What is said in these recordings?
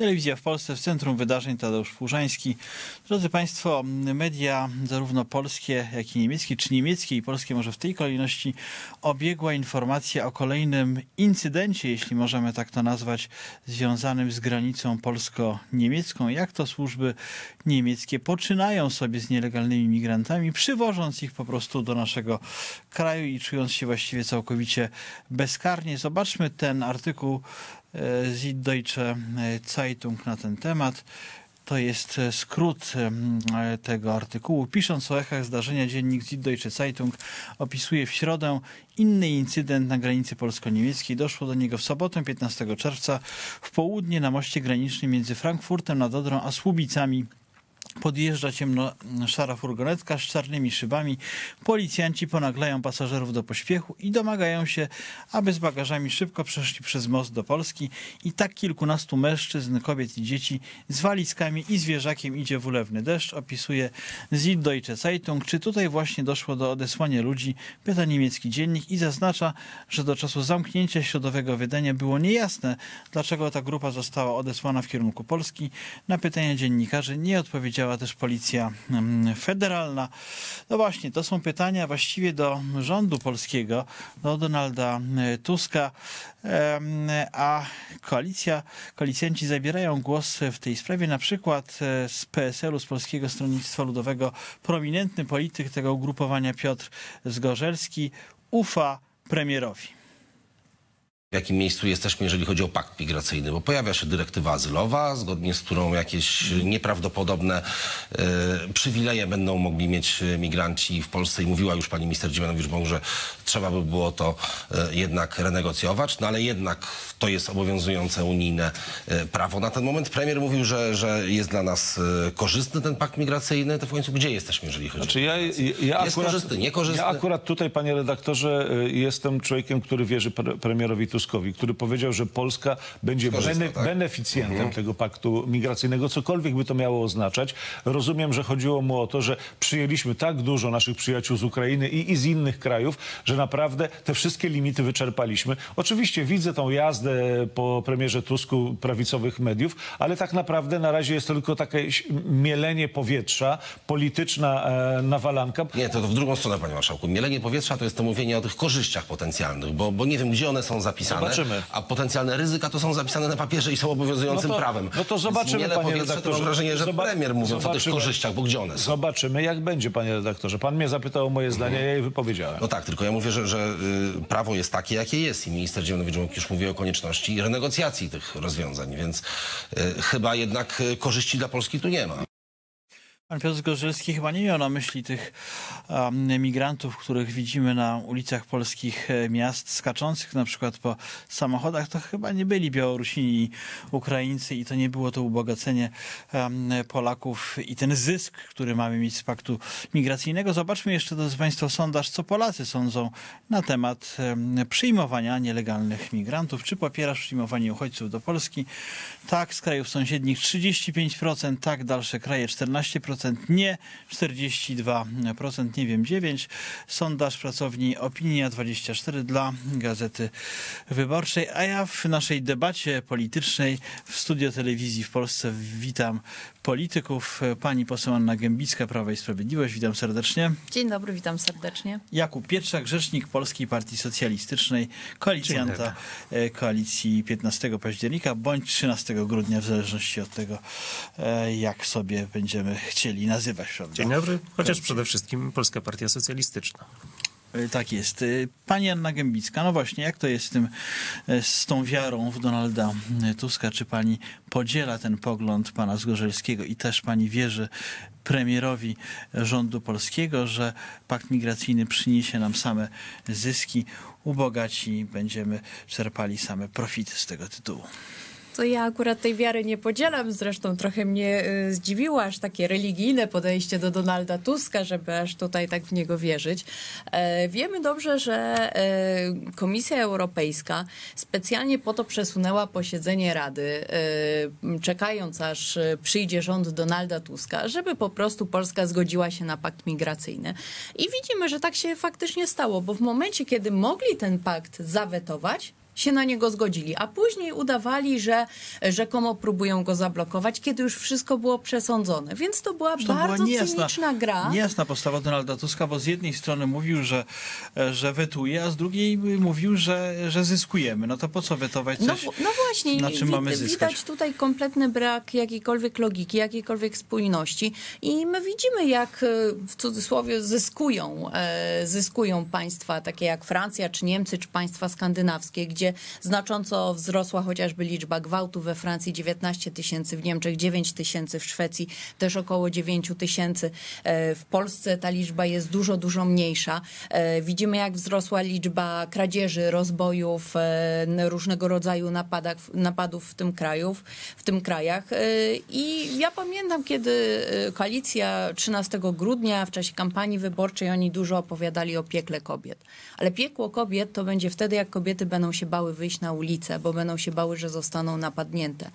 Telewizja w Polsce, w centrum wydarzeń Tadeusz Płużański. Drodzy Państwo, media zarówno polskie, jak i niemieckie, czy niemieckie i polskie może w tej kolejności, obiegła informacja o kolejnym incydencie, jeśli możemy tak to nazwać, związanym z granicą polsko-niemiecką. Jak to służby niemieckie poczynają sobie z nielegalnymi migrantami, przywożąc ich po prostu do naszego kraju i czując się właściwie całkowicie bezkarnie. Zobaczmy ten artykuł Süddeutsche Zeitung na ten temat. To jest skrót tego artykułu. Pisząc o echach zdarzenia, dziennik Süddeutsche Zeitung opisuje w środę inny incydent na granicy polsko-niemieckiej. Doszło do niego w sobotę 15 czerwca w południe na moście granicznym między Frankfurtem nad Odrą a Słubicami. Podjeżdża ciemno-szara furgonetka z czarnymi szybami. Policjanci ponaglają pasażerów do pośpiechu i domagają się, aby z bagażami szybko przeszli przez most do Polski. I tak kilkunastu mężczyzn, kobiet i dzieci z walizkami i zwierzakiem idzie w ulewny deszcz, opisuje Süddeutsche Zeitung. Czy tutaj właśnie doszło do odesłania ludzi? Pyta niemiecki dziennik i zaznacza, że do czasu zamknięcia środowego wydania było niejasne, dlaczego ta grupa została odesłana w kierunku Polski. Na pytania dziennikarzy nie odpowiedziała też Policja Federalna. No właśnie, to są pytania właściwie do rządu polskiego, do Donalda Tuska, a koalicjanci zabierają głos w tej sprawie, na przykład z PSL-u, z Polskiego Stronnictwa Ludowego, prominentny polityk tego ugrupowania Piotr Zgorzelski ufa premierowi. W jakim miejscu jesteśmy, jeżeli chodzi o pakt migracyjny, bo pojawia się dyrektywa azylowa, zgodnie z którą jakieś nieprawdopodobne przywileje będą mogli mieć migranci w Polsce i mówiła już pani minister Dziemianowicz-Bąk, że trzeba by było to jednak renegocjować, no ale jednak to jest obowiązujące unijne prawo. Na ten moment premier mówił, że jest dla nas korzystny ten pakt migracyjny, to w końcu gdzie jesteśmy, jeżeli chodzi o jest korzystny, niekorzystny? Ja akurat tutaj, panie redaktorze, jestem człowiekiem, który wierzy premierowi Tuskowi, który powiedział, że Polska będzie beneficjentem tego paktu migracyjnego, cokolwiek by to miało oznaczać. Rozumiem, że chodziło mu o to, że przyjęliśmy tak dużo naszych przyjaciół z Ukrainy i z innych krajów, że naprawdę te wszystkie limity wyczerpaliśmy. Oczywiście widzę tą jazdę po premierze Tusku prawicowych mediów, ale tak naprawdę na razie jest to tylko takie mielenie powietrza, polityczna nawalanka. Nie, to w drugą stronę, panie marszałku. Mielenie powietrza to jest to mówienie o tych korzyściach potencjalnych, bo nie wiem, gdzie one są zapisane. Zobaczymy. A potencjalne ryzyka to są zapisane na papierze i są obowiązującym prawem. No to zobaczymy, panie redaktorze. To mam wrażenie, że premier mówiąc o tych korzyściach, bo gdzie one są? Zobaczymy, jak będzie, panie redaktorze. Pan mnie zapytał o moje zdanie, ja je wypowiedziałem. No tak, tylko ja mówię, że prawo jest takie, jakie jest i minister Dziemianowicz już mówi o konieczności renegocjacji tych rozwiązań, więc chyba jednak korzyści dla Polski tu nie ma. Pan Piotr Zgorzelski chyba nie miał na myśli tych migrantów, których widzimy na ulicach polskich miast, skaczących na przykład po samochodach. To chyba nie byli Białorusini i Ukraińcy i to nie było to ubogacenie Polaków i ten zysk, który mamy mieć z paktu migracyjnego. Zobaczmy jeszcze, drodzy Państwo, sondaż, co Polacy sądzą na temat przyjmowania nielegalnych migrantów. Czy popierasz przyjmowanie uchodźców do Polski? Tak, z krajów sąsiednich 35%, tak, dalsze kraje 14%. Nie, 42%, nie wiem, 9%. Sondaż pracowni Opinia24 dla Gazety Wyborczej. A ja w naszej debacie politycznej w studio telewizji w Polsce witam polityków. Pani poseł Anna Gębicka, Prawo i Sprawiedliwość. Witam serdecznie. Dzień dobry, witam serdecznie. Jakub Pietrzak, rzecznik Polskiej Partii Socjalistycznej, koalicjanta koalicji 15 października bądź 13 grudnia, w zależności od tego, jak sobie będziemy chcieli nazywać. Prawda? Dzień dobry, chociaż przede wszystkim Polska Partia Socjalistyczna. Tak jest. Pani Anna Gębicka, no właśnie, jak to jest z tą wiarą w Donalda Tuska? Czy pani podziela ten pogląd pana Zgorzelskiego i też pani wierzy premierowi rządu polskiego, że pakt migracyjny przyniesie nam same zyski, ubogaci, będziemy czerpali same profity z tego tytułu? To ja akurat tej wiary nie podzielam, zresztą trochę mnie zdziwiło aż takie religijne podejście do Donalda Tuska, żeby aż tutaj tak w niego wierzyć. Wiemy dobrze, że Komisja Europejska specjalnie po to przesunęła posiedzenie Rady, czekając aż przyjdzie rząd Donalda Tuska, żeby po prostu Polska zgodziła się na pakt migracyjny. I widzimy, że tak się faktycznie stało, bo w momencie, kiedy mogli ten pakt zawetować, się na niego zgodzili, a później udawali, że rzekomo próbują go zablokować, kiedy już wszystko było przesądzone. Więc to była bardzo cyniczna gra. Niejasna postawa Donalda Tuska, bo z jednej strony mówił, że wetuje, a z drugiej mówił, że zyskujemy. No to po co wetować coś, no właśnie, na czym mamy zyskać? Widać tutaj kompletny brak jakiejkolwiek logiki, jakiejkolwiek spójności i my widzimy, jak w cudzysłowie zyskują państwa takie jak Francja, czy Niemcy, czy państwa skandynawskie, gdzie znacząco wzrosła chociażby liczba gwałtów we Francji 19 000, w Niemczech 9 000, w Szwecji też około 9 000. W Polsce ta liczba jest dużo, dużo mniejsza. Widzimy, jak wzrosła liczba kradzieży, rozbojów, różnego rodzaju napadów w tym krajach. I ja pamiętam, kiedy koalicja 13 grudnia w czasie kampanii wyborczej oni dużo opowiadali o piekle kobiet. Ale piekło kobiet to będzie wtedy, jak kobiety będą się bały wyjść na ulicę, bo będą się bały, że zostaną napadnięte.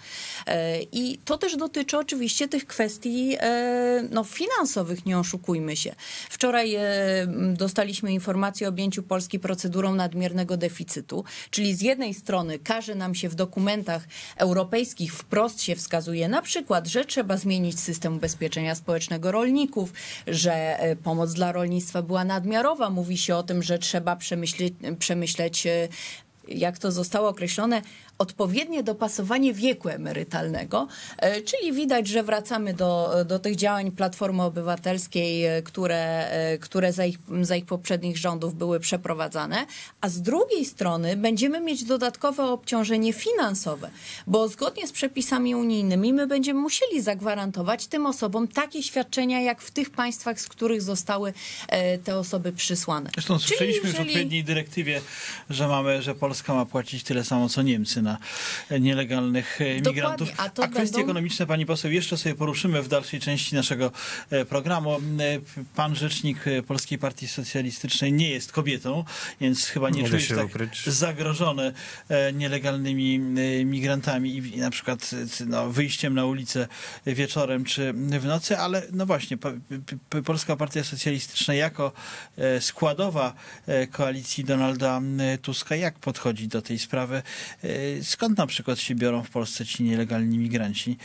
I to też dotyczy oczywiście tych kwestii finansowych, nie oszukujmy się. Wczoraj dostaliśmy informację o objęciu Polski procedurą nadmiernego deficytu, czyli z jednej strony każe nam się w dokumentach europejskich wprost się wskazuje na przykład, że trzeba zmienić system ubezpieczenia społecznego rolników, że pomoc dla rolnictwa była nadmiarowa. Mówi się o tym, że trzeba przemyśleć, jak to zostało określone, odpowiednie dopasowanie wieku emerytalnego, czyli widać, że wracamy do tych działań Platformy Obywatelskiej, które za ich poprzednich rządów były przeprowadzane, a z drugiej strony będziemy mieć dodatkowe obciążenie finansowe, bo zgodnie z przepisami unijnymi my będziemy musieli zagwarantować tym osobom takie świadczenia, jak w tych państwach, z których zostały te osoby przysłane. Zresztą słyszeliśmy już w odpowiedniej dyrektywie, że Polska ma płacić tyle samo, co Niemcy na nielegalnych migrantów. A kwestie ekonomiczne, pani poseł, jeszcze sobie poruszymy w dalszej części naszego programu. Pan rzecznik Polskiej Partii Socjalistycznej nie jest kobietą, więc chyba nie czuje się tak zagrożony nielegalnymi migrantami i na przykład wyjściem na ulicę wieczorem czy w nocy, ale no właśnie, Polska Partia Socjalistyczna jako składowa koalicji Donalda Tuska, jak podchodzi do tej sprawy? Skąd na przykład się biorą w Polsce ci nielegalni migranci?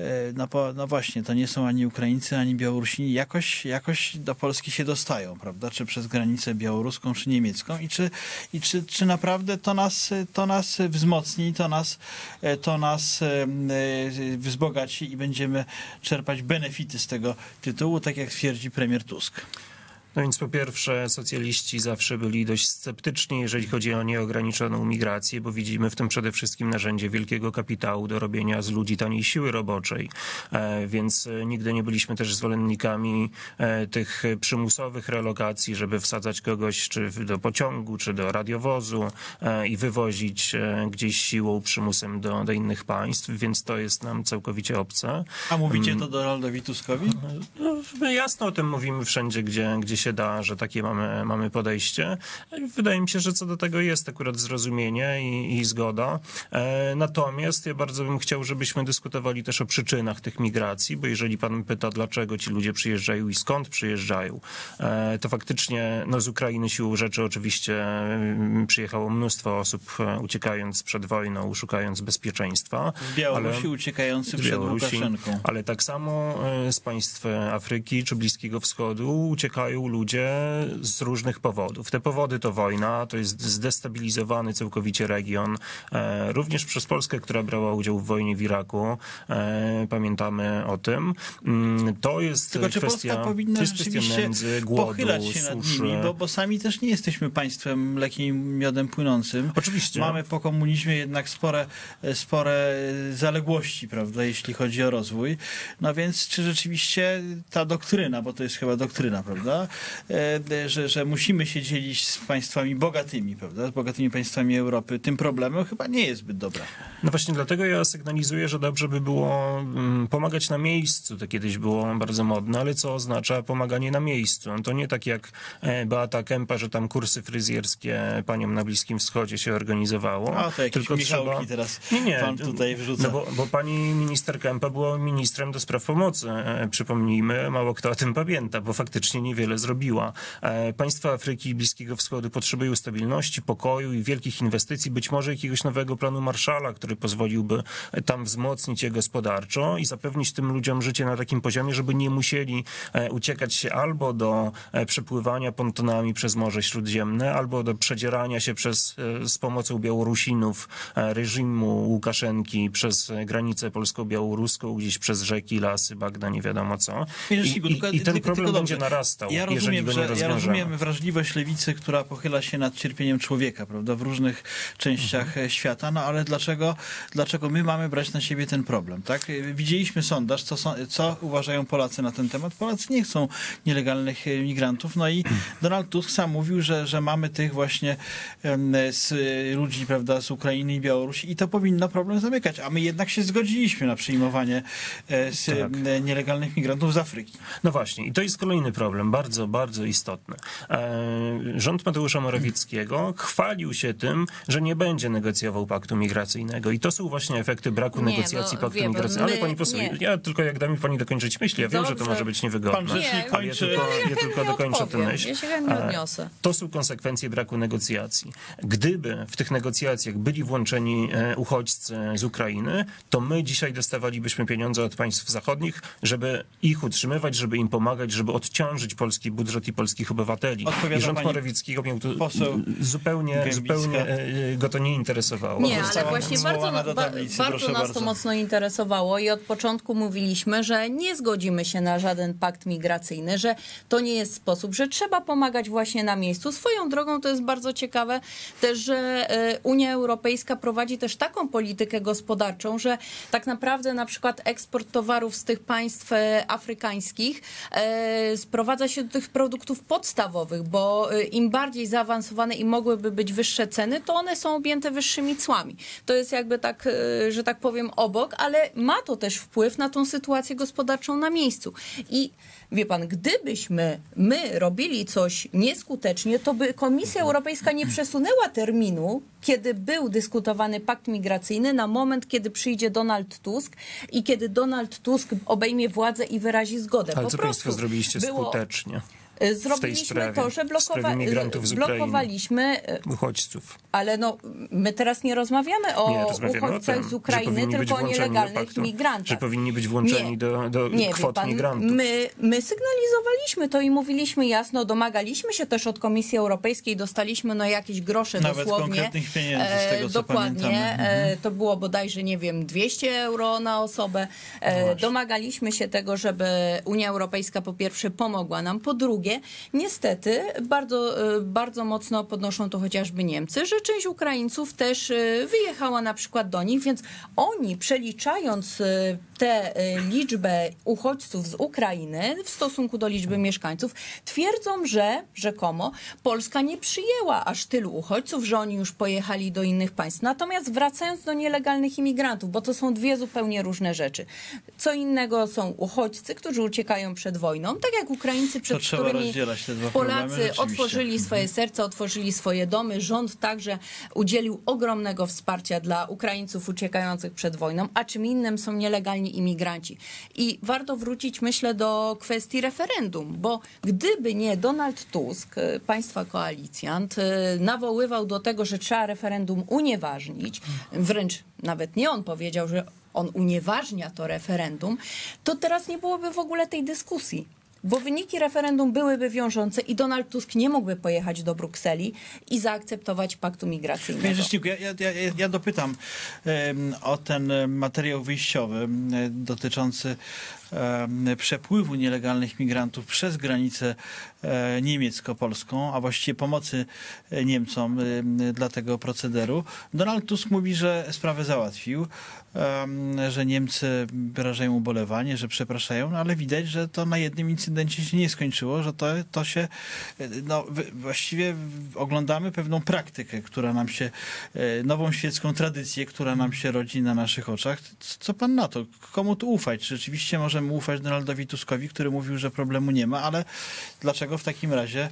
No właśnie, to nie są ani Ukraińcy, ani Białorusini. Jakoś do Polski się dostają, prawda? Czy przez granicę białoruską, czy niemiecką? I czy naprawdę to nas wzmocni, to nas wzbogaci i będziemy czerpać benefity z tego tytułu, tak jak twierdzi premier Tusk? No więc po pierwsze, socjaliści zawsze byli dość sceptyczni, jeżeli chodzi o nieograniczoną migrację, bo widzimy w tym przede wszystkim narzędzie wielkiego kapitału do robienia z ludzi taniej siły roboczej. Więc nigdy nie byliśmy też zwolennikami tych przymusowych relokacji, żeby wsadzać kogoś czy do pociągu, czy do radiowozu i wywozić gdzieś siłą, przymusem do innych państw, więc to jest nam całkowicie obce. A mówicie to Donaldowi Tuskowi? No, my jasno o tym mówimy wszędzie, gdzie się da, że takie mamy podejście. Wydaje mi się, że co do tego jest akurat zrozumienie i zgoda. Natomiast ja bardzo bym chciał, żebyśmy dyskutowali też o przyczynach tych migracji, bo jeżeli pan pyta, dlaczego ci ludzie przyjeżdżają i skąd przyjeżdżają, to faktycznie z Ukrainy siłą rzeczy oczywiście przyjechało mnóstwo osób uciekając przed wojną, szukając bezpieczeństwa. Z Białorusi uciekający przed Łukaszenką. Ale tak samo z państw Afryki czy Bliskiego Wschodu uciekają ludzie z różnych powodów. Te powody to wojna, to jest zdestabilizowany całkowicie region. Również przez Polskę, która brała udział w wojnie w Iraku. Pamiętamy o tym. To jest tylko czy kwestia, Polska powinna rzeczywiście nędzy, głodu, pochylać się nad nimi, bo sami też nie jesteśmy państwem mlekiem i miodem płynącym. Oczywiście. Mamy po komunizmie jednak spore zaległości, prawda, jeśli chodzi o rozwój. No więc czy rzeczywiście ta doktryna, bo to jest chyba doktryna, prawda, że musimy się dzielić z państwami bogatymi, prawda, z bogatymi państwami Europy, tym problemem chyba nie jest zbyt dobra. No właśnie dlatego ja sygnalizuję, że dobrze by było pomagać na miejscu. To kiedyś było bardzo modne, ale co oznacza pomaganie na miejscu? No to nie tak jak Beata Kempa, że tam kursy fryzjerskie paniom na Bliskim Wschodzie się organizowało. A to jakieś tylko Michałki teraz pan tutaj wrzuca. No bo pani minister Kempa była ministrem do spraw pomocy. Przypomnijmy, mało kto o tym pamięta, bo faktycznie niewiele zrobiła zrobiła. Państwa Afryki i Bliskiego Wschodu potrzebują stabilności, pokoju i wielkich inwestycji, być może jakiegoś nowego planu Marshalla, który pozwoliłby tam wzmocnić je gospodarczo i zapewnić tym ludziom życie na takim poziomie, żeby nie musieli uciekać się albo do przepływania pontonami przez Morze Śródziemne, albo do przedzierania się z pomocą Białorusinów, reżimu Łukaszenki przez granicę polsko-białoruską, gdzieś przez rzeki, lasy, bagna, nie wiadomo co. I ten problem będzie narastał, jeżeli go nie rozwiążemy. Ja rozumiem wrażliwość lewicy, która pochyla się nad cierpieniem człowieka, prawda, w różnych częściach świata, no ale dlaczego my mamy brać na siebie ten problem, tak? Widzieliśmy sondaż, co uważają Polacy na ten temat. Polacy nie chcą nielegalnych migrantów, no i Donald Tusk sam mówił, że mamy tych właśnie ludzi, prawda, z Ukrainy i Białorusi i to powinno problem zamykać, a my jednak się zgodziliśmy na przyjmowanie nielegalnych migrantów z Afryki. No właśnie, i to jest kolejny problem, bardzo, bardzo istotny. Rząd Mateusza Morawieckiego chwalił się tym, że nie będzie negocjował paktu migracyjnego i to są właśnie efekty braku negocjacji paktu migracyjnego. Ale pani poseł, ja tylko jak da mi pani dokończyć myśli, ja wiem, że to może być niewygodne, ale ja tylko dokończę tę myśl. Ja się chętnie odniosę. To są konsekwencje braku negocjacji. Gdyby w tych negocjacjach byli włączeni uchodźcy z Ukrainy, to my dzisiaj dostawalibyśmy pieniądze od państw zachodnich, żeby ich utrzymywać, żeby im pomagać, żeby odciążyć polski budżet i polskich obywateli. I rząd Morawieckiego miał to zupełnie go to nie interesowało. Nie, ale właśnie bardzo nas to mocno interesowało i od początku mówiliśmy, że nie zgodzimy się na żaden pakt migracyjny, że to nie jest sposób, że trzeba pomagać właśnie na miejscu. Swoją drogą to jest bardzo ciekawe też, że Unia Europejska prowadzi też taką politykę gospodarczą, że tak naprawdę na przykład eksport towarów z tych państw afrykańskich sprowadza się do tych produktów podstawowych, bo im bardziej zaawansowane i mogłyby być wyższe ceny, to one są objęte wyższymi cłami. To jest jakby tak, że tak powiem, obok, ale ma to też wpływ na tą sytuację gospodarczą na miejscu. I wie pan, gdybyśmy my robili coś nieskutecznie, to by Komisja Europejska nie przesunęła terminu, kiedy był dyskutowany pakt migracyjny, na moment, kiedy przyjdzie Donald Tusk i kiedy Donald Tusk obejmie władzę i wyrazi zgodę. Ale co państwo zrobiliście skutecznie? Zrobiliśmy to, że blokowaliśmy uchodźców. Ale no, my teraz nie rozmawiamy o uchodźcach z Ukrainy, tylko o nielegalnych migrantach. Że powinni być włączeni do kwot migrantów. My sygnalizowaliśmy to i mówiliśmy jasno, domagaliśmy się też od Komisji Europejskiej, dostaliśmy jakieś grosze nawet dosłownie. Konkretnych pieniędzy z tego, co dokładnie. pamiętamy. To było bodajże, nie wiem, 200 euro na osobę. Domagaliśmy się tego, żeby Unia Europejska po pierwsze pomogła nam, po drugie niestety bardzo mocno podnoszą to chociażby Niemcy, że część Ukraińców też wyjechała na przykład do nich, więc oni przeliczając tę liczbę uchodźców z Ukrainy w stosunku do liczby mieszkańców, twierdzą, że rzekomo Polska nie przyjęła aż tylu uchodźców, że oni już pojechali do innych państw. Natomiast wracając do nielegalnych imigrantów, bo to są dwie zupełnie różne rzeczy. Co innego są uchodźcy, którzy uciekają przed wojną, tak jak Ukraińcy, przed którymi Polacy otworzyli swoje serca, otworzyli swoje domy. Rząd także udzielił ogromnego wsparcia dla Ukraińców uciekających przed wojną, a czym innym są nielegalni imigranci. I warto wrócić, myślę, do kwestii referendum, bo gdyby nie Donald Tusk, państwa koalicjant, nawoływał do tego, że trzeba referendum unieważnić, wręcz nawet nie on powiedział, że on unieważnia to referendum, to teraz nie byłoby w ogóle tej dyskusji. Bo wyniki referendum byłyby wiążące i Donald Tusk nie mógłby pojechać do Brukseli i zaakceptować paktu migracyjnego. Panie rzeczniku, ja dopytam o ten materiał wyjściowy dotyczący przepływu nielegalnych migrantów przez granicę niemiecko-polską, a właściwie pomocy Niemcom dla tego procederu. Donald Tusk mówi, że sprawę załatwił, że Niemcy wyrażają ubolewanie, że przepraszają, no ale widać, że to na jednym incydencie się nie skończyło, że to się, no właściwie oglądamy pewną praktykę, która nam się, nową świecką tradycję, która nam się rodzi na naszych oczach. Co pan na to? Komu tu ufać? Czy rzeczywiście możemy ufać Donaldowi Tuskowi, który mówił, że problemu nie ma, ale dlaczego w takim razie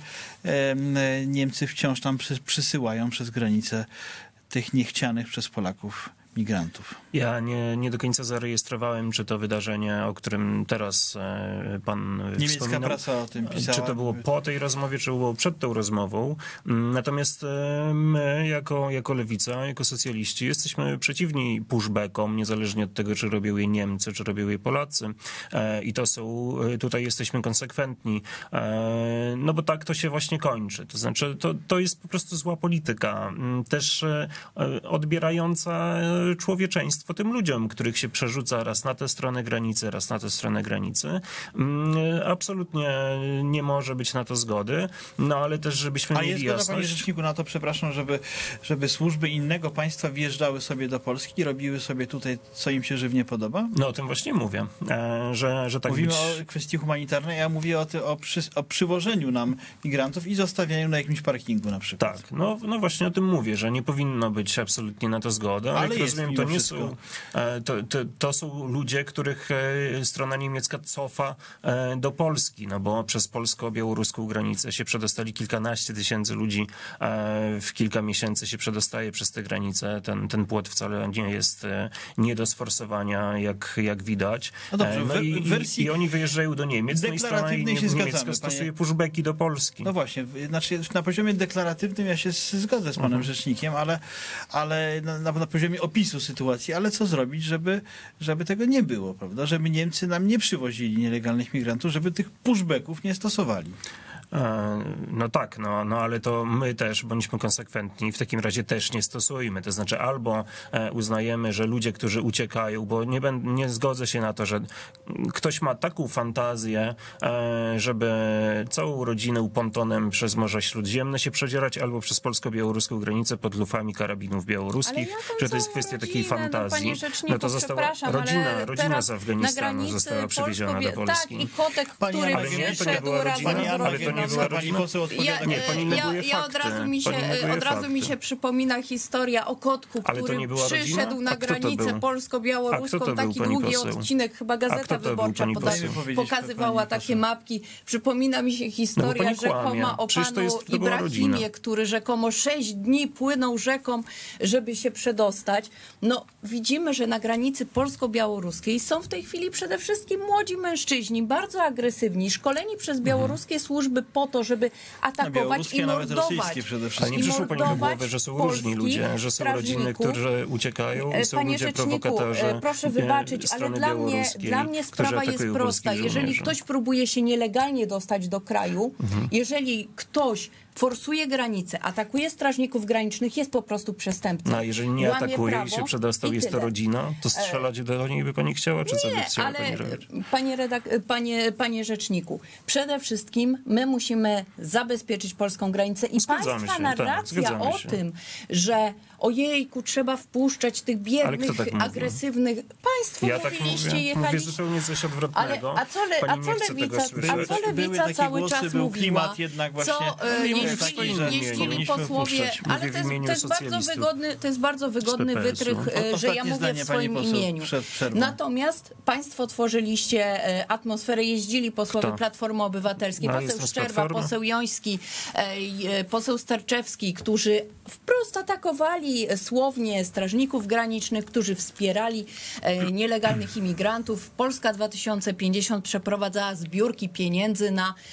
Niemcy wciąż tam przysyłają przez granicę tych niechcianych przez Polaków migrantów? Ja nie do końca zarejestrowałem, czy to wydarzenie, o którym teraz pan Niemiecka wspominał, prasa o tym pisała. czy to było po tej rozmowie, czy było przed tą rozmową. Natomiast my, jako lewica, jako socjaliści, jesteśmy przeciwni pushbackom, niezależnie od tego, czy robią je Niemcy, czy robią je Polacy. I tutaj jesteśmy konsekwentni. No bo tak to się właśnie kończy. To znaczy, to jest po prostu zła polityka. Też odbierająca człowieczeństwo tym ludziom, których się przerzuca raz na tę stronę granicy, raz na tę stronę granicy. Absolutnie nie może być na to zgody, no ale też żebyśmy mieli jasność. A jest zgoda, panie rzeczniku, na to, przepraszam, żeby służby innego państwa wjeżdżały sobie do Polski i robiły sobie tutaj, co im się żywnie podoba? No o tym właśnie mówię, że tak mówimy o kwestii humanitarnej, ja mówię o przywożeniu nam migrantów i zostawianiu na jakimś parkingu na przykład. Tak, no właśnie o tym mówię, że nie powinno być absolutnie na to zgody, ale jak rozumiem, to nie są, to są ludzie, których strona niemiecka cofa do Polski, no bo przez polsko-białoruską granicę się przedostali kilkanaście tysięcy ludzi, w kilka miesięcy się przedostaje przez tę granicę. Ten płot wcale nie jest nie do sforsowania, jak widać. No dobrze, I oni wyjeżdżają do Niemiec, no i strona niemiecka stosuje pushbacki do Polski. No właśnie, znaczy na poziomie deklaratywnym ja się zgodzę z panem rzecznikiem, ale na poziomie opisu sytuacji, ale co zrobić, żeby tego nie było, prawda? Żeby Niemcy nam nie przywozili nielegalnych migrantów, żeby tych pushbacków nie stosowali. No tak, no ale to my też bądźmy konsekwentni, w takim razie też nie stosujmy. To znaczy albo uznajemy, że ludzie, którzy uciekają, bo nie zgodzę się na to, że ktoś ma taką fantazję, żeby całą rodzinę pontonem przez Morze Śródziemne się przedzierać albo przez polsko-białoruską granicę pod lufami karabinów białoruskich, że to jest kwestia takiej fantazji. No to została rodzina z Afganistanu została przywieziona do Polski. Tak, i kotek, który przyszedł razem od razu mi się przypomina historia o kotku, który przyszedł na granicę polsko-białoruską. Taki długi odcinek, chyba Gazeta Wyborcza pokazywała takie mapki. Przypomina mi się historia rzekoma o panu Ibrahimie, który rzekomo 6 dni płynął rzeką, żeby się przedostać. No, widzimy, że na granicy polsko-białoruskiej są w tej chwili przede wszystkim młodzi mężczyźni, bardzo agresywni, szkoleni przez białoruskie służby po to, żeby atakować i mordować. Ale nie przyszło pani do głowy, że są różni ludzie, że są rodziny, które uciekają i są ludzie prowokatorzy. Proszę wybaczyć, ale dla mnie sprawa jest prosta. Jeżeli ktoś próbuje się nielegalnie dostać do kraju, jeżeli ktoś forsuje granicę, atakuje strażników granicznych, jest po prostu przestępcą. No a jeżeli nie atakuje i się przedostał, jest to rodzina, to strzelać do niej by pani chciała, czy co by chciała pani robić? Panie rzeczniku, przede wszystkim my musimy zabezpieczyć polską granicę i państwa narracja o tym, że ojejku, trzeba wpuszczać tych biednych, agresywnych. Państwo mówiliście, jechaliście. Mówię zupełnie coś odwrotnego. A co lewica cały czas mówiła? Klimat jednak właśnie jeździli posłowie, ale to jest bardzo wygodny wytrych, że ja mówię w swoim imieniu. Natomiast państwo tworzyliście atmosferę, jeździli posłowie Platformy Obywatelskiej, poseł Szczerba, poseł Joński, poseł Sterczewski, którzy wprost atakowali słownie strażników granicznych, którzy wspierali nielegalnych imigrantów. Polska 2050 przeprowadzała zbiórki pieniędzy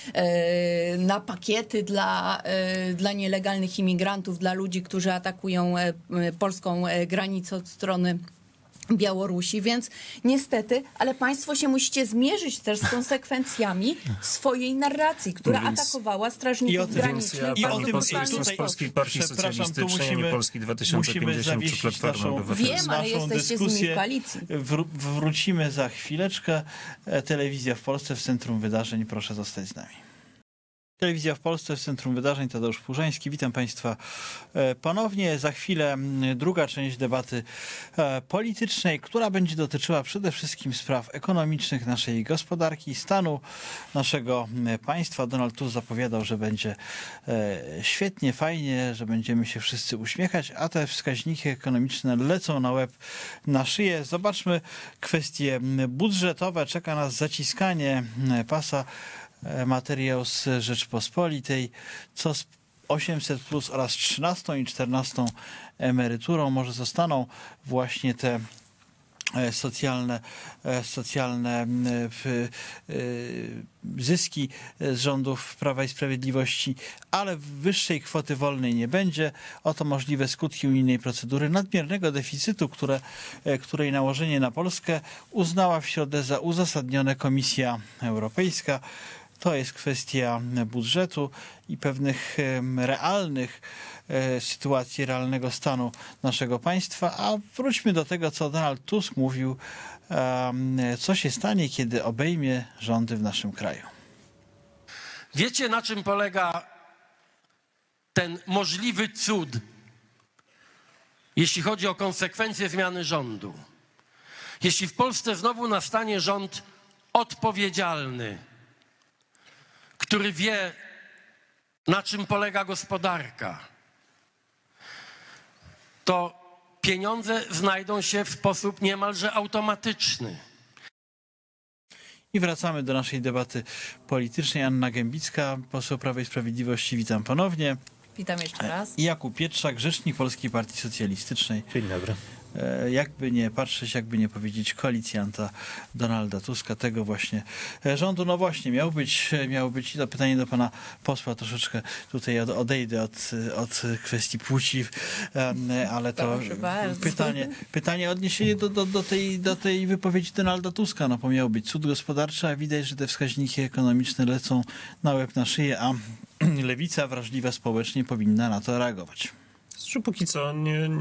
na pakiety dla nielegalnych imigrantów, dla ludzi, którzy atakują polską granicę od strony Białorusi, więc niestety, ale państwo się musicie zmierzyć też z konsekwencjami swojej narracji, która atakowała strażników granicznych. I o tym z Polskiej Partii Socjalistycznej, a nie Polski 2050 czy Platformy Obywatelskiej. Wiem, ale jesteście z nimi w koalicji. Wrócimy za chwileczkę. Telewizja w Polsce w centrum wydarzeń. Proszę zostać z nami. Telewizja w Polsce w centrum wydarzeń, Tadeusz Płużeński. Witam Państwa ponownie. Za chwilę druga część debaty politycznej, która będzie dotyczyła przede wszystkim spraw ekonomicznych naszej gospodarki, stanu naszego państwa. Donald Tusk zapowiadał, że będzie świetnie, fajnie, że będziemy się wszyscy uśmiechać, a te wskaźniki ekonomiczne lecą na łeb, na szyję. Zobaczmy kwestie budżetowe. Czeka nas zaciskanie pasa. Materiał z Rzeczpospolitej, co 800+ oraz 13. i 14. emeryturą. Może zostaną właśnie te socjalne zyski z rządów Prawa i Sprawiedliwości, ale wyższej kwoty wolnej nie będzie. Oto możliwe skutki unijnej procedury nadmiernego deficytu, której nałożenie na Polskę uznała w środę za uzasadnione Komisja Europejska. To jest kwestia budżetu i pewnych realnych sytuacji, realnego stanu naszego państwa. A wróćmy do tego, co Donald Tusk mówił, co się stanie, kiedy obejmie rządy w naszym kraju. Wiecie, na czym polega ten możliwy cud, jeśli chodzi o konsekwencje zmiany rządu? Jeśli w Polsce znowu nastanie rząd odpowiedzialny, który wie, na czym polega gospodarka, to pieniądze znajdą się w sposób niemalże automatyczny. I wracamy do naszej debaty politycznej. Anna Gębicka, poseł Prawa i Sprawiedliwości. Witam ponownie. Witam jeszcze raz. I Jakub Pietrzak, rzecznik Polskiej Partii Socjalistycznej. Dzień dobry. Jakby nie patrzeć, jakby nie powiedzieć, koalicjanta Donalda Tuska, tego właśnie rządu. No właśnie, miał być to pytanie do pana posła, troszeczkę tutaj odejdę od kwestii płci, ale to pytanie odniesienie do tej wypowiedzi Donalda Tuska. No, bo miał być cud gospodarczy, a widać, że te wskaźniki ekonomiczne lecą na łeb na szyję, a lewica wrażliwa społecznie powinna na to reagować. Póki co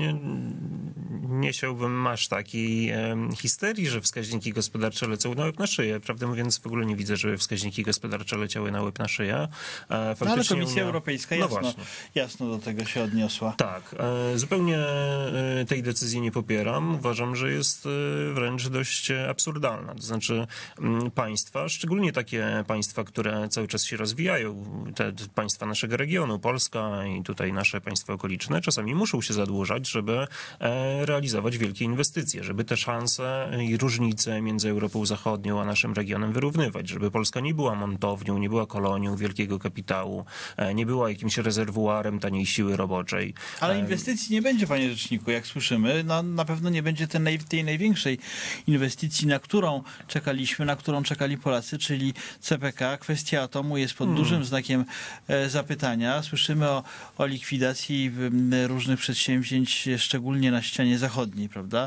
nie siałbym aż takiej histerii, że wskaźniki gospodarcze lecą na łeb na szyję. Prawdę mówiąc, w ogóle nie widzę, żeby wskaźniki gospodarcze leciały na łeb na szyję. Ale Komisja Europejska jasno do tego się odniosła. Tak, zupełnie tej decyzji nie popieram. Uważam, że jest wręcz dość absurdalna. To znaczy państwa, szczególnie takie państwa, które cały czas się rozwijają, te państwa naszego regionu, Polska i tutaj nasze państwa okoliczne, czasami muszą się zadłużać, żeby realizować wielkie inwestycje, żeby te szanse i różnice między Europą Zachodnią a naszym regionem wyrównywać, żeby Polska nie była montownią, nie była kolonią wielkiego kapitału, nie była jakimś rezerwuarem taniej siły roboczej. Ale inwestycji nie będzie, panie rzeczniku, jak słyszymy. Na pewno nie będzie tej największej inwestycji, na którą czekali Polacy, czyli CPK. Kwestia atomu jest pod dużym znakiem zapytania. Słyszymy o likwidacji różnych przedsięwzięć, szczególnie na ścianie zachodniej, prawda?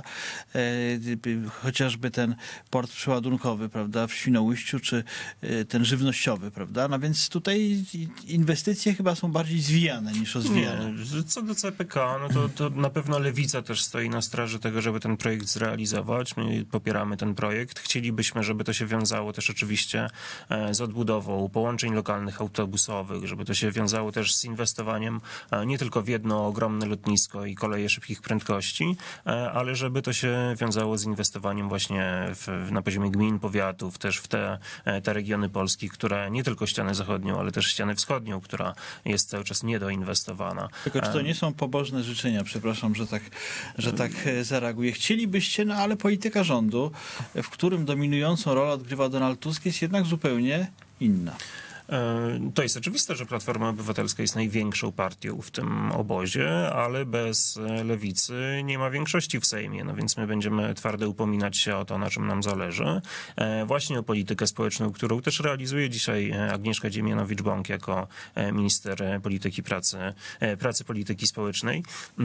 Chociażby ten port przeładunkowy, prawda, w Świnoujściu, czy ten żywnościowy, prawda? No więc tutaj inwestycje chyba są bardziej zwijane niż rozwijane. Nie. Co do CPK, no to na pewno Lewica też stoi na straży tego, żeby ten projekt zrealizować. My popieramy ten projekt. Chcielibyśmy, żeby to się wiązało też oczywiście z odbudową połączeń lokalnych autobusowych, żeby to się wiązało też z inwestowaniem nie tylko w jedno ogromne lotnisko i koleje szybkich prędkości, ale żeby to się wiązało z inwestowaniem właśnie na poziomie gmin, powiatów, też w te regiony Polski, które nie tylko ścianę zachodnią, ale też ścianę wschodnią, która jest cały czas niedoinwestowana. Tylko czy to nie są pobożne życzenia, przepraszam, że tak zareaguję. Chcielibyście, no ale polityka rządu, w którym dominującą rolę odgrywa Donald Tusk, jest jednak zupełnie inna. To jest oczywiste, że Platforma Obywatelska jest największą partią w tym obozie, ale bez Lewicy nie ma większości w Sejmie, no więc my będziemy twardo upominać się o to, na czym nam zależy. Właśnie o politykę społeczną, którą też realizuje dzisiaj Agnieszka Dziemianowicz-Bąk jako minister polityki pracy polityki społecznej.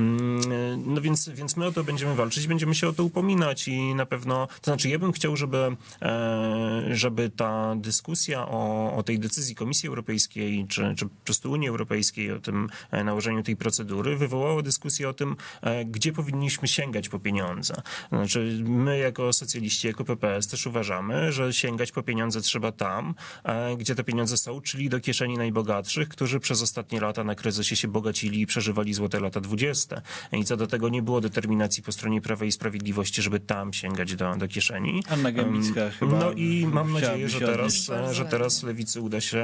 No więc my o to będziemy walczyć, będziemy się o to upominać i na pewno, to znaczy ja bym chciał, żeby ta dyskusja o tej decyzji Komisji Europejskiej, czy po prostu Unii Europejskiej, o tym nałożeniu tej procedury, wywołało dyskusję o tym, gdzie powinniśmy sięgać po pieniądze. Znaczy, my jako socjaliści, jako PPS też uważamy, że sięgać po pieniądze trzeba tam, gdzie te pieniądze są, czyli do kieszeni najbogatszych, którzy przez ostatnie lata na kryzysie się bogacili i przeżywali złote lata 20. I co do tego nie było determinacji po stronie Prawa i Sprawiedliwości, żeby tam sięgać do kieszeni. Anna Gębicka chyba. No i mam nadzieję, że teraz Lewicy uda się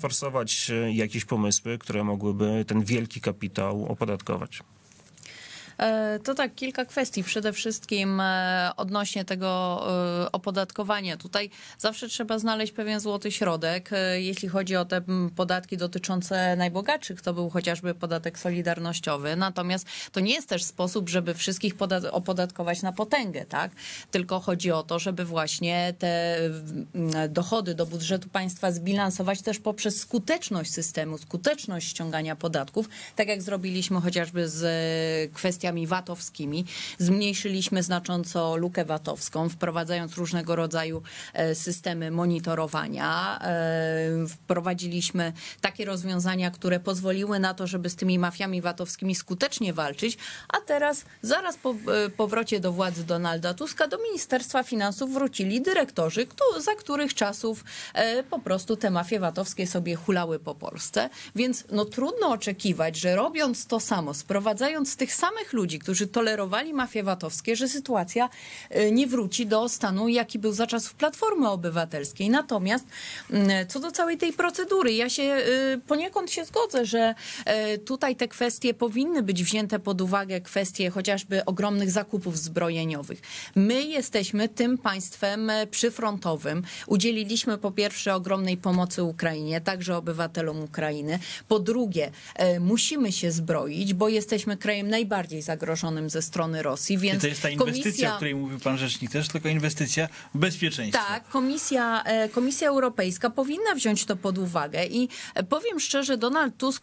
przeforsować jakieś pomysły, które mogłyby ten wielki kapitał opodatkować. To tak, kilka kwestii. Przede wszystkim odnośnie tego opodatkowania. Tutaj zawsze trzeba znaleźć pewien złoty środek. Jeśli chodzi o te podatki dotyczące najbogatszych, to był chociażby podatek solidarnościowy. Natomiast to nie jest też sposób, żeby wszystkich opodatkować na potęgę, tak? Tylko chodzi o to, żeby właśnie te dochody do budżetu państwa zbilansować też poprzez skuteczność systemu, skuteczność ściągania podatków, tak jak zrobiliśmy chociażby z kwestiami VAT-owskimi. Zmniejszyliśmy znacząco lukę VAT-owską, wprowadzając różnego rodzaju systemy monitorowania. Wprowadziliśmy takie rozwiązania, które pozwoliły na to, żeby z tymi mafiami VAT-owskimi skutecznie walczyć, a teraz zaraz po powrocie do władzy Donalda Tuska do Ministerstwa Finansów wrócili dyrektorzy, za których czasów po prostu te mafie VAT-owskie sobie hulały po Polsce. Więc no, trudno oczekiwać, że robiąc to samo, sprowadzając tych samych ludzi, którzy tolerowali mafie VAT-owskie, że sytuacja nie wróci do stanu, jaki był za czasów Platformy Obywatelskiej. Natomiast co do całej tej procedury, ja się poniekąd się zgodzę, że tutaj te kwestie powinny być wzięte pod uwagę, kwestie chociażby ogromnych zakupów zbrojeniowych. My jesteśmy tym państwem przyfrontowym. Udzieliliśmy po pierwsze ogromnej pomocy Ukrainie, także obywatelom Ukrainy. Po drugie, musimy się zbroić, bo jesteśmy krajem najbardziej zagrożonym ze strony Rosji. Więc i to jest ta inwestycja, o której mówił pan rzecznik też, tylko inwestycja w bezpieczeństwo. Tak, Komisja Europejska powinna wziąć to pod uwagę i powiem szczerze, Donald Tusk,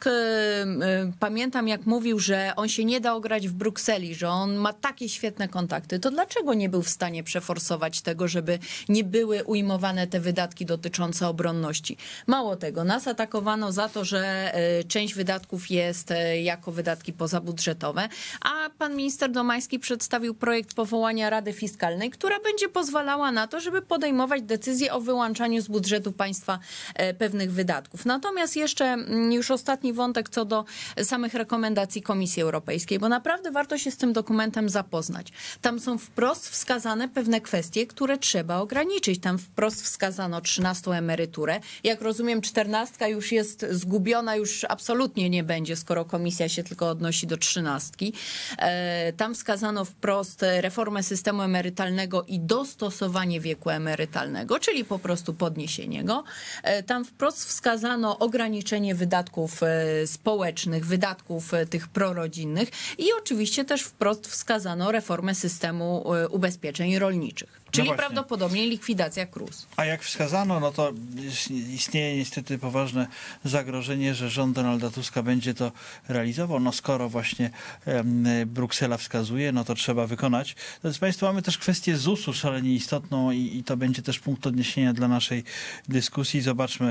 pamiętam jak mówił, że on się nie da ograć w Brukseli, że on ma takie świetne kontakty. To dlaczego nie był w stanie przeforsować tego, żeby nie były ujmowane te wydatki dotyczące obronności? Mało tego, nas atakowano za to, że część wydatków jest jako wydatki pozabudżetowe, a pan minister Domański przedstawił projekt powołania Rady Fiskalnej, która będzie pozwalała na to, żeby podejmować decyzje o wyłączaniu z budżetu państwa pewnych wydatków. Natomiast jeszcze już ostatni wątek co do samych rekomendacji Komisji Europejskiej, bo naprawdę warto się z tym dokumentem zapoznać. Tam są wprost wskazane pewne kwestie, które trzeba ograniczyć. Tam wprost wskazano 13. emeryturę. Jak rozumiem, 14 już jest zgubiona, już absolutnie nie będzie, skoro komisja się tylko odnosi do 13. Tam wskazano wprost reformę systemu emerytalnego i dostosowanie wieku emerytalnego, czyli po prostu podniesienie go. Tam wprost wskazano ograniczenie wydatków społecznych, wydatków tych prorodzinnych i oczywiście też wprost wskazano reformę systemu ubezpieczeń rolniczych, czyli prawdopodobnie likwidacja KRUS. A jak wskazano, no to istnieje niestety poważne zagrożenie, że rząd Donalda Tuska będzie to realizował. No skoro właśnie Bruksela wskazuje, no to trzeba wykonać. Drodzy Państwo, mamy też kwestię ZUS-u szalenie istotną i to będzie też punkt odniesienia dla naszej dyskusji. Zobaczmy,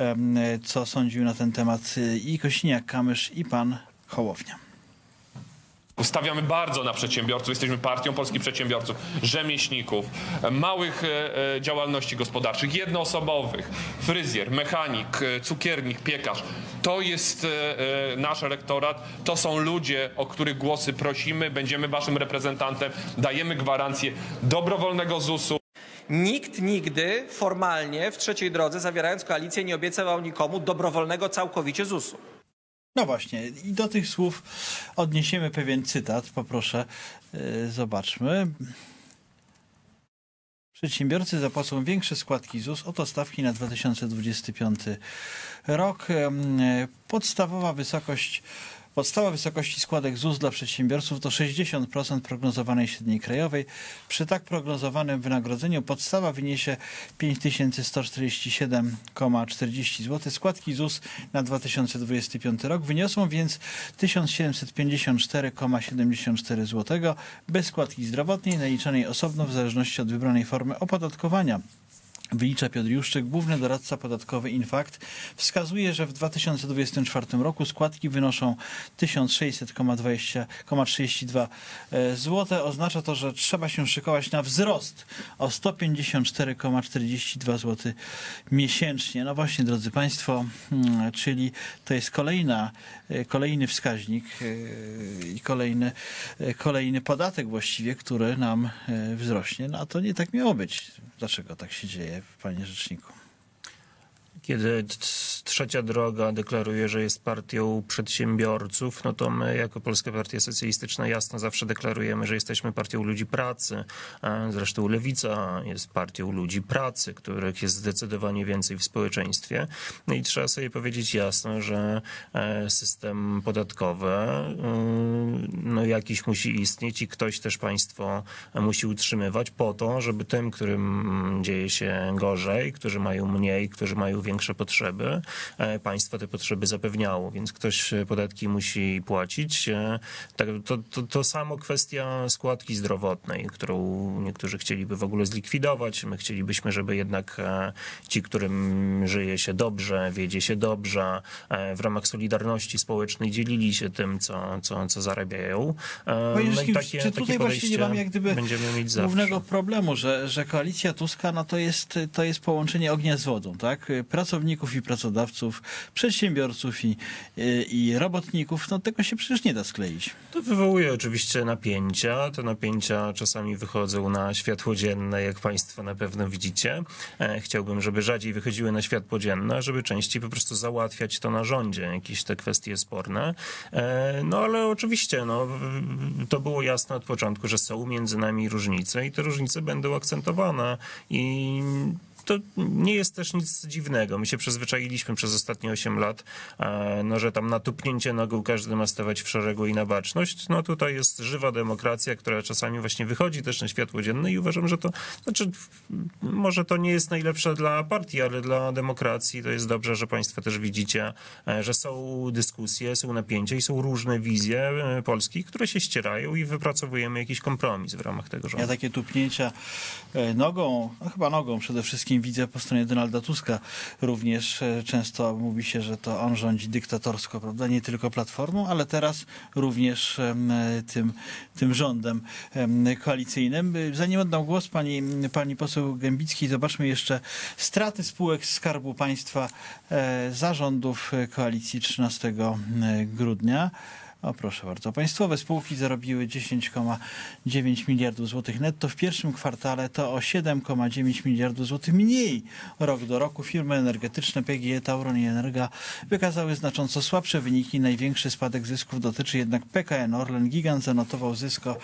co sądził na ten temat i Kosiniak-Kamysz, i pan Hołownia. Stawiamy bardzo na przedsiębiorców, jesteśmy partią polskich przedsiębiorców, rzemieślników, małych działalności gospodarczych, jednoosobowych, fryzjer, mechanik, cukiernik, piekarz. To jest nasz elektorat, to są ludzie, o których głosy prosimy, będziemy waszym reprezentantem, dajemy gwarancję dobrowolnego ZUS-u. Nikt nigdy formalnie w trzeciej drodze, zawierając koalicję, nie obiecywał nikomu dobrowolnego całkowicie ZUS-u. No właśnie, i do tych słów odniesiemy pewien cytat, poproszę, zobaczmy. Przedsiębiorcy zapłacą większe składki ZUS, oto stawki na 2025 rok. Podstawa wysokości składek ZUS dla przedsiębiorców to 60% prognozowanej średniej krajowej. Przy tak prognozowanym wynagrodzeniu podstawa wyniesie 5147,40 zł. Składki ZUS na 2025 rok wyniosą więc 1754,74 zł bez składki zdrowotnej naliczanej osobno w zależności od wybranej formy opodatkowania. Wylicza Piotr Juszczyk, główny doradca podatkowy Infact. Wskazuje, że w 2024 roku składki wynoszą 1600,32 zł. Oznacza to, że trzeba się szykować na wzrost o 154,42 zł miesięcznie. No właśnie, drodzy Państwo, czyli to jest kolejny wskaźnik i kolejny podatek właściwie, który nam wzrośnie. No a to nie tak miało być. Dlaczego tak się dzieje, panie rzeczniku? Kiedy Trzecia Droga deklaruje, że jest partią przedsiębiorców, no to my jako Polska Partia Socjalistyczna jasno zawsze deklarujemy, że jesteśmy partią ludzi pracy. Zresztą Lewica jest partią ludzi pracy, których jest zdecydowanie więcej w społeczeństwie. No i trzeba sobie powiedzieć jasno, że system podatkowy no jakiś musi istnieć i ktoś też państwo musi utrzymywać po to, żeby tym, którym dzieje się gorzej, którzy mają mniej, którzy mają większe potrzeby, państwo te potrzeby zapewniało, więc ktoś podatki musi płacić. To samo kwestia składki zdrowotnej, którą niektórzy chcieliby w ogóle zlikwidować. My chcielibyśmy, żeby jednak ci, którym żyje się dobrze, wiedzie się dobrze, w ramach solidarności społecznej dzielili się tym, co zarabiają. No i czy tutaj właśnie nie mamy jak gdyby będziemy mieć zawsze. głównego problemu, że koalicja Tuska no to jest połączenie ognia z wodą, tak? Pracowników i pracodawców, przedsiębiorców i robotników, no tego się przecież nie da skleić. To wywołuje oczywiście napięcia. Te napięcia czasami wychodzą na światło dzienne, jak państwo na pewno widzicie. Chciałbym, żeby rzadziej wychodziły na światło dzienne, żeby częściej po prostu załatwiać to na rządzie, jakieś te kwestie sporne. No ale oczywiście, to było jasne od początku, że są między nami różnice i te różnice będą akcentowane i to nie jest też nic dziwnego. My się przyzwyczailiśmy przez ostatnie 8 lat, że tam na tupnięcie nogą każdy ma stawać w szeregu i na baczność. No tutaj jest żywa demokracja, która czasami właśnie wychodzi też na światło dzienne i uważam, że to, może to nie jest najlepsze dla partii, ale dla demokracji to jest dobrze, że państwo też widzicie, że są dyskusje, są napięcia i są różne wizje Polski, które się ścierają i wypracowujemy jakiś kompromis w ramach tego rządu. Ja takie tupnięcia nogą, chyba nogą przede wszystkim widzę po stronie Donalda Tuska. Również często mówi się, że to on rządzi dyktatorsko, prawda? Nie tylko Platformą, ale teraz również tym rządem koalicyjnym. Zanim oddam głos pani poseł Gębickiej, zobaczmy jeszcze straty spółek Skarbu Państwa zarządów koalicji 13 grudnia. O, proszę bardzo. Państwowe spółki zarobiły 10,9 miliardów złotych netto. W pierwszym kwartale to o 7,9 miliardów złotych mniej rok do roku. Firmy energetyczne PGE, Tauron i Energa wykazały znacząco słabsze wyniki. Największy spadek zysków dotyczy jednak PKN Orlen. Gigant zanotował zysk o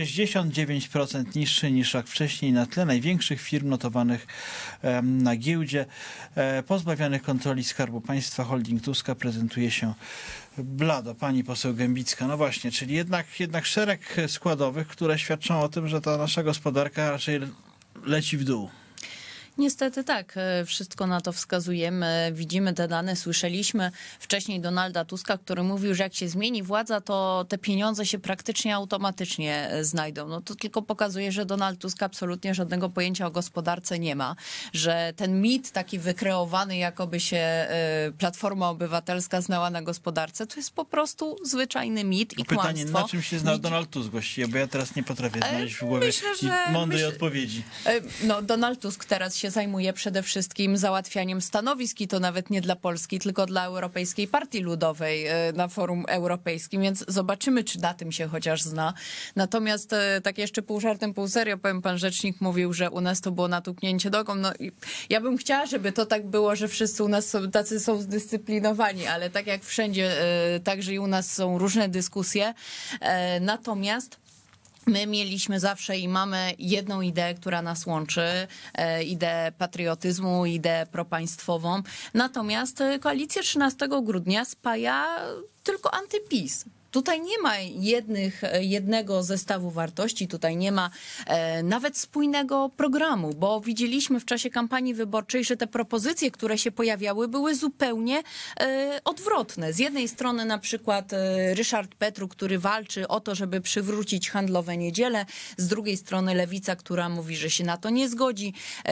69% niższy niż rok wcześniej na tle największych firm notowanych na giełdzie. Pozbawionych kontroli Skarbu Państwa holding Tuska prezentuje się blado. Pani poseł Gębicka. No właśnie, czyli jednak szereg składowych, które świadczą o tym, że ta nasza gospodarka raczej leci w dół. Niestety tak, wszystko na to wskazujemy, widzimy te dane, słyszeliśmy wcześniej Donalda Tuska, który mówił, że jak się zmieni władza, to te pieniądze się praktycznie automatycznie znajdą. No to tylko pokazuje, że Donald Tusk absolutnie żadnego pojęcia o gospodarce nie ma, że ten mit taki wykreowany, jakoby się Platforma Obywatelska znała na gospodarce, to jest po prostu zwyczajny mit i kłamstwo. Pytanie, na czym się znał Donald Tusk właściwie, bo ja teraz nie potrafię znaleźć w głowie mądrej odpowiedzi. No, Donald Tusk teraz się zajmuje przede wszystkim załatwianiem stanowisk i to nawet nie dla Polski, tylko dla Europejskiej Partii Ludowej na forum europejskim, więc zobaczymy, czy na tym się chociaż zna. Natomiast tak jeszcze pół żartem, pół serio, powiem, pan rzecznik mówił, że u nas to było natuknięcie nogą. No, ja bym chciała, żeby to tak było, że wszyscy u nas tacy są zdyscyplinowani, ale tak jak wszędzie, także i u nas są różne dyskusje. Natomiast my mieliśmy zawsze i mamy jedną ideę, która nas łączy, ideę patriotyzmu, ideę propaństwową. Natomiast koalicję 13 grudnia spaja tylko antyPiS. Tutaj nie ma jednego zestawu wartości, tutaj nie ma nawet spójnego programu, bo widzieliśmy w czasie kampanii wyborczej, że te propozycje, które się pojawiały, były zupełnie odwrotne. Z jednej strony na przykład Ryszard Petru, który walczy o to, żeby przywrócić handlowe niedziele, z drugiej strony Lewica, która mówi, że się na to nie zgodzi.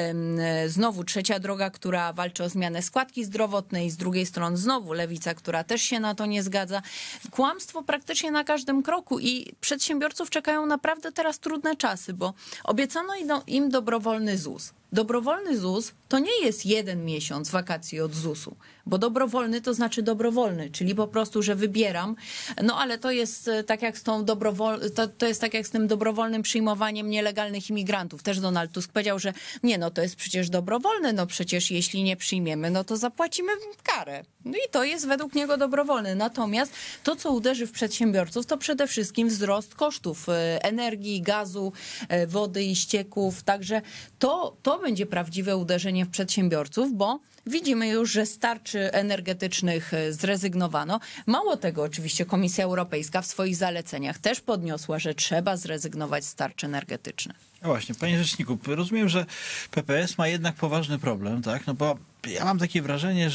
Znowu Trzecia Droga, która walczy o zmianę składki zdrowotnej, z drugiej strony znowu Lewica, która też się na to nie zgadza. Kłamstwo praktycznie na każdym kroku i przedsiębiorców czekają naprawdę teraz trudne czasy, bo obiecano im dobrowolny ZUS. Dobrowolny ZUS to nie jest 1 miesiąc wakacji od ZUS-u, bo dobrowolny to znaczy dobrowolny, czyli po prostu, że wybieram, no ale to jest tak jak z tą to jest tak jak z tym dobrowolnym przyjmowaniem nielegalnych imigrantów. Też Donald Tusk powiedział, że nie, no to jest przecież dobrowolne, no przecież jeśli nie przyjmiemy, no to zapłacimy karę. No i to jest według niego dobrowolne. Natomiast to, co uderzy w przedsiębiorców, to przede wszystkim wzrost kosztów energii, gazu, wody i ścieków. Także to będzie prawdziwe uderzenie w przedsiębiorców, bo widzimy już, że z tarczy energetycznych zrezygnowano. Mało tego, oczywiście Komisja Europejska w swoich zaleceniach też podniosła, że trzeba zrezygnować z tarczy energetycznych. No właśnie, panie rzeczniku, rozumiem, że PPS ma jednak poważny problem, tak? No bo ja mam takie wrażenie,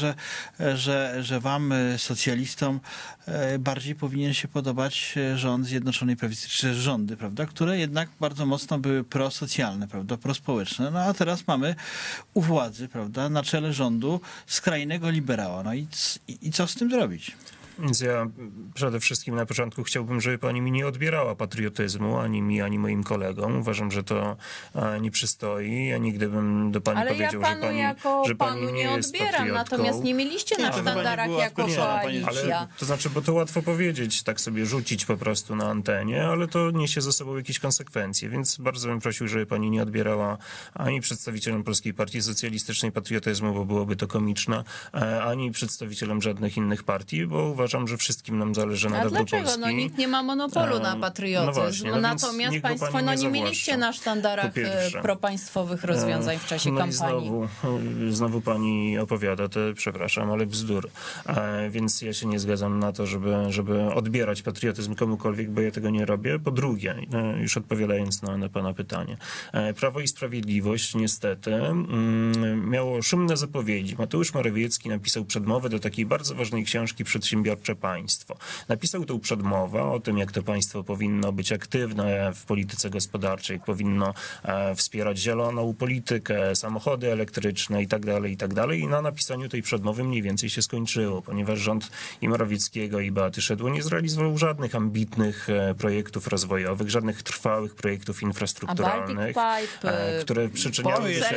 że wam, socjalistom, bardziej powinien się podobać rząd Zjednoczonej Prawicy, czy rządy, prawda, które jednak bardzo mocno były prosocjalne, prawda, prospołeczne. No a teraz mamy u władzy, prawda, na czele rządu skrajnego liberała. No i co z tym zrobić? Więc ja przede wszystkim na początku chciałbym, żeby pani mi nie odbierała patriotyzmu, ani mi, ani moim kolegom. Uważam, że to nie przystoi. Ja nigdy bym do pani powiedział, że pani nie jest patriotką. Natomiast nie mieliście na sztandarach jako koalicja. To znaczy, bo to łatwo powiedzieć, tak sobie rzucić po prostu na antenie, ale to niesie ze sobą jakieś konsekwencje, więc bardzo bym prosił, żeby pani nie odbierała ani przedstawicielom Polskiej Partii Socjalistycznej patriotyzmu, bo byłoby to komiczne, ani przedstawicielom żadnych innych partii, bo uważam, że wszystkim nam zależy na dobru Polski. Dlaczego? No nikt nie ma monopolu na patriotyzm. No właśnie, natomiast państwo nie mieliście na sztandarach propaństwowych rozwiązań w czasie kampanii. I znowu pani opowiada te, przepraszam, ale bzdury. Więc ja się nie zgadzam na to, żeby odbierać patriotyzm komukolwiek, bo ja tego nie robię. Po drugie, już odpowiadając na pana pytanie, Prawo i Sprawiedliwość niestety miało szumne zapowiedzi. Mateusz Morawiecki napisał przedmowę do takiej bardzo ważnej książki Przedsiębiorcze Państwo. Napisał tą przedmowę o tym, jak to państwo powinno być aktywne w polityce gospodarczej, powinno wspierać zieloną politykę, samochody elektryczne i tak dalej. I na napisaniu tej przedmowy mniej więcej się skończyło, ponieważ rząd i Morawieckiego, i Beaty Szydło nie zrealizował żadnych ambitnych projektów rozwojowych, żadnych trwałych projektów infrastrukturalnych, które przyczyniałyby się...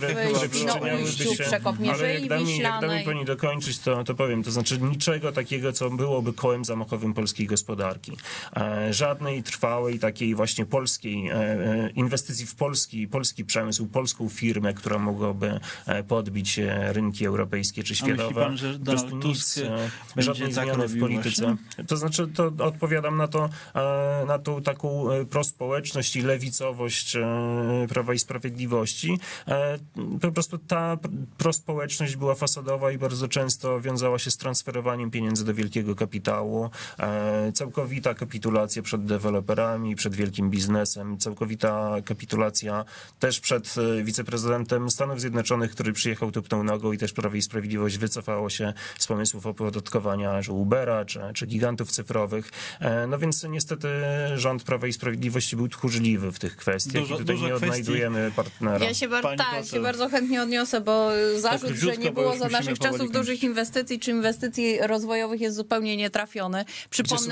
Ale jak da mi pani dokończyć, to powiem. To znaczy niczego takiego, co byłoby kołem zamachowym polskiej gospodarki. Żadnej trwałej takiej właśnie polskiej inwestycji w polski przemysł, polską firmę, która mogłaby podbić rynki europejskie czy światowe. A myśli pan, że Donald Tusk żadnej zmiany w polityce. Właśnie? To znaczy, to odpowiadam na tą taką prospołeczność i lewicowość Prawa i Sprawiedliwości. Po prostu ta prospołeczność była fasadowa i bardzo często wiązała się z transferowaniem pieniędzy do wielkiego kapitału, całkowita kapitulacja przed deweloperami, przed wielkim biznesem, całkowita kapitulacja też przed wiceprezydentem Stanów Zjednoczonych, który przyjechał tupną nogą i też Prawo i Sprawiedliwość wycofało się z pomysłów opodatkowania, że Ubera czy gigantów cyfrowych. No więc niestety rząd Prawa i Sprawiedliwości był tchórzliwy w tych kwestiach i tutaj nie odnajdujemy partnera. Ja się bardzo chętnie odniosę, bo zarzut, że nie było za naszych czasów dużych inwestycji czy inwestycji rozwojowych jest zupełnie nietrafiony. Przypomnę,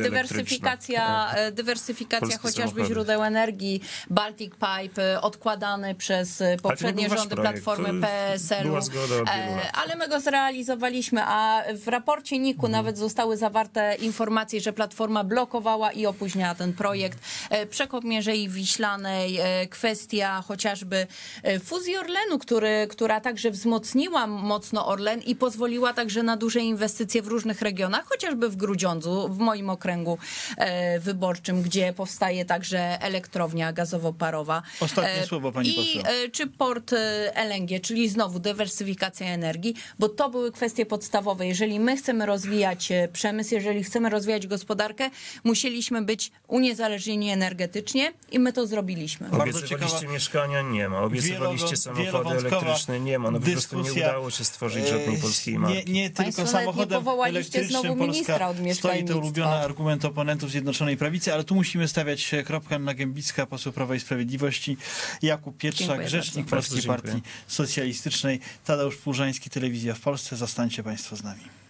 dywersyfikacja chociażby źródeł energii, Baltic Pipe, odkładany przez poprzednie rządy Platformy PSL-u, ale my go zrealizowaliśmy, a w raporcie NIK-u nawet zostały zawarte informacje, że Platforma blokowała i opóźniała ten projekt. Przekop Mierzei Wiślanej, kwestia chociażby fuzji Orlenu, która także wzmocniła mocno Orlen i pozwoliła także na duże inwestycje w różnych regionach, chociażby w Grudziądzu, w moim okręgu wyborczym, gdzie powstaje także elektrownia gazowo-parowa. Ostatnie słowo, pani poseł. Czy port LNG, czyli znowu dywersyfikacja energii, bo to były kwestie podstawowe. Jeżeli my chcemy rozwijać przemysł, jeżeli chcemy rozwijać gospodarkę, musieliśmy być uniezależnieni energetycznie i my to zrobiliśmy. Obiecywaliście mieszkania? Nie ma. Obiecywaliście samochody elektryczne? Nie ma. No po prostu nie udało się stworzyć żadnej polskiej marki. Nie tylko samochodem elektrycznym Polska stoi, to ulubiony argument oponentów Zjednoczonej Prawicy, ale tu musimy stawiać kropkę na Gębicka, poseł Prawa i Sprawiedliwości, Jakub Pietrzak, rzecznik Polskiej Partii Socjalistycznej, Tadeusz Płużański, Telewizja w Polsce. Zostańcie państwo z nami.